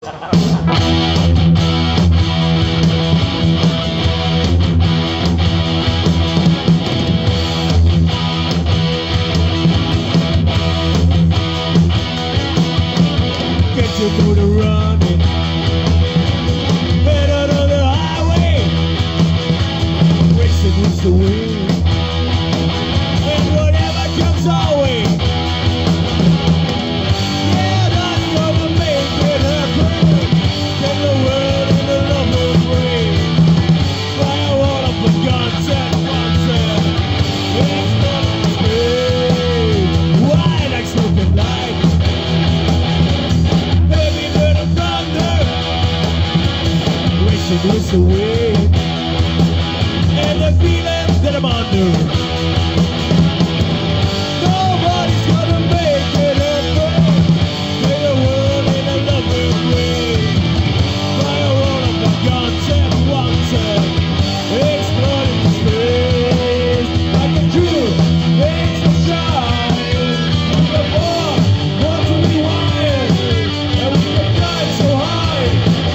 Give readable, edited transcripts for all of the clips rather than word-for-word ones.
Get your motor running, head out on the highway, racing with the wind, and whatever comes our way. Yeah, that's gonna make it happen. Take the world in a lover's way. Fire all up for guns and guns and it's gonna stay. Why like smoking light? With the wind and the feeling that I'm under. Nobody's gonna make it happen. Play the world in a loving way. Fire all of the guns and ones and explode in space. Like a jewel, makes the shine. The war wants to be wild, and we can fly so high.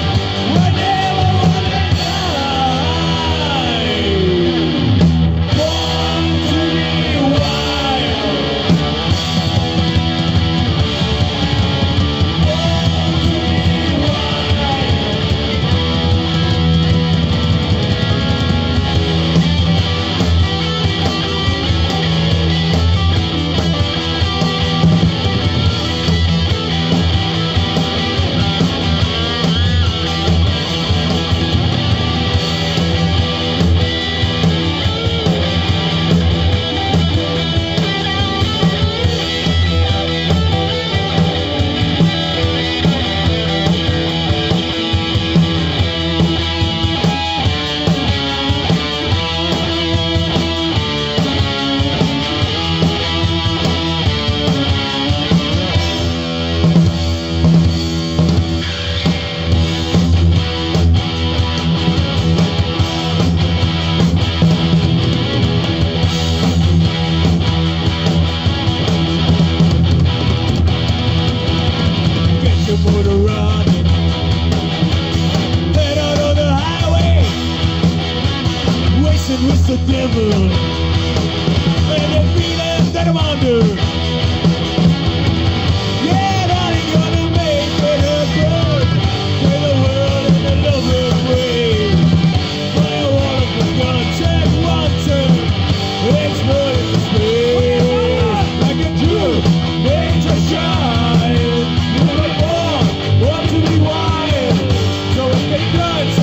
Motor running, head out on the highway, racing with the devil, and the feeling that I'm under. Yeah, that ain't gonna make it happen. Play the world in a loving way. Fire all of the guns and wanted, explode in space. Like a jewel, makes a shine. Want to be wild, so it can